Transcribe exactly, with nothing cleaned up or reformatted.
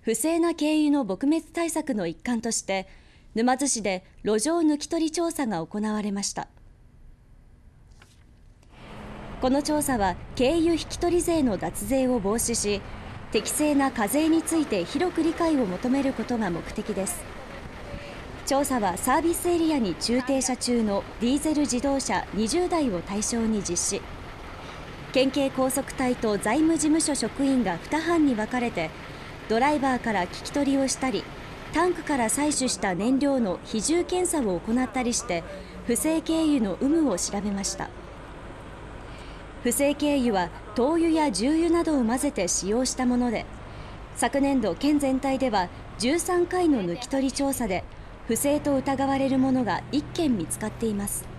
不正な軽油の撲滅対策の一環として沼津市で路上抜き取り調査が行われました。この調査は軽油引き取り税の脱税を防止し、適正な課税について広く理解を求めることが目的です。調査はサービスエリアに駐停車中のディーゼル自動車にじゅうだいを対象に実施。県警高速隊と財務事務所職員がに班に分かれて、ドライバーから聞き取りをしたり、タンクから採取した燃料の比重検査を行ったりして不正軽油の有無を調べました。不正軽油は灯油や重油などを混ぜて使用したもので、昨年度県全体ではじゅうさんかいの抜き取り調査で不正と疑われるものがいっけん見つかっています。